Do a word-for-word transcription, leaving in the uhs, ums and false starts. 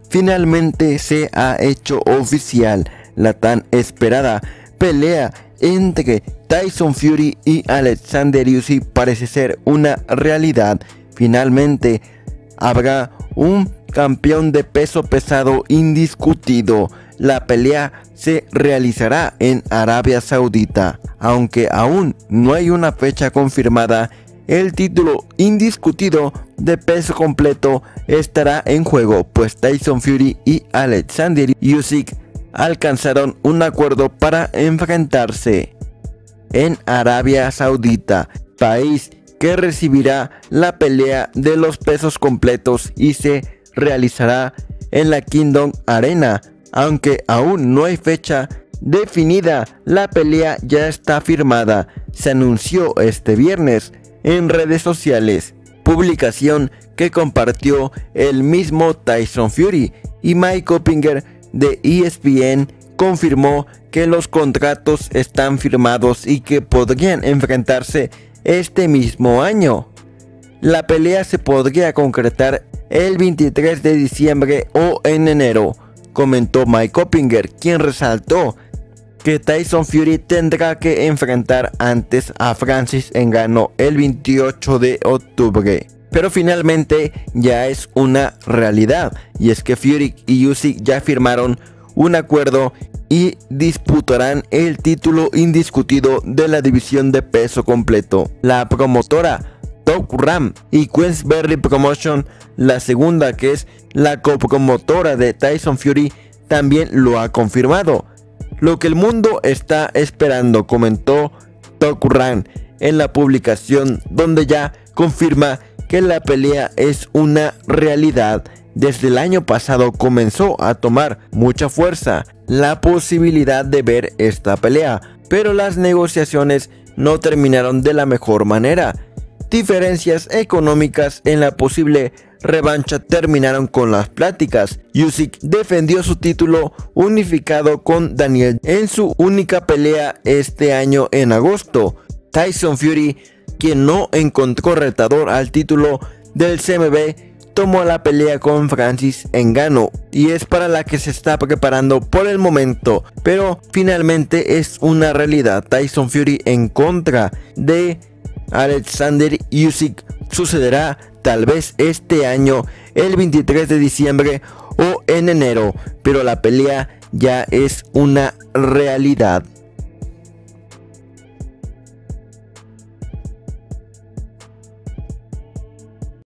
finalmente se ha hecho oficial. La tan esperada pelea entre Tyson Fury y Alexander Usyk parece ser una realidad. Finalmente habrá un campeón de peso pesado indiscutido. La pelea se realizará en Arabia Saudita. Aunque aún no hay una fecha confirmada, el título indiscutido de peso completo estará en juego, pues Tyson Fury y Alexander Usyk alcanzaron un acuerdo para enfrentarse en Arabia Saudita, país que recibirá la pelea de los pesos completos y se realizará en la Kingdom Arena. Aunque aún no hay fecha definida, la pelea ya está firmada. Se anunció este viernes en redes sociales, publicación que compartió el mismo Tyson Fury, y Mike Oppinger de E S P N confirmó que los contratos están firmados y que podrían enfrentarse este mismo año. La pelea se podría concretar el veintitrés de diciembre o en enero, comentó Mike Oppinger, quien resaltó que Tyson Fury tendrá que enfrentar antes a Francis Ngannou el veintiocho de octubre. Pero finalmente ya es una realidad, y es que Fury y Usyk ya firmaron un acuerdo y disputarán el título indiscutido de la división de peso completo. La promotora Top Rank y Queensberry Promotion, la segunda que es la copromotora de Tyson Fury, también lo ha confirmado. Lo que el mundo está esperando, comentó Top Rank en la publicación, donde ya confirma que la pelea es una realidad. Desde el año pasado comenzó a tomar mucha fuerza la posibilidad de ver esta pelea, pero las negociaciones no terminaron de la mejor manera. Diferencias económicas en la posible revancha terminaron con las pláticas. Usyk defendió su título unificado con Daniel en su única pelea este año en agosto. Tyson Fury, quien no encontró retador al título del C M B, tomó la pelea con Francis Ngannou y es para la que se está preparando por el momento, pero finalmente es una realidad. Tyson Fury en contra de Alexander Usyk sucederá tal vez este año, el veintitrés de diciembre o en enero, pero la pelea ya es una realidad.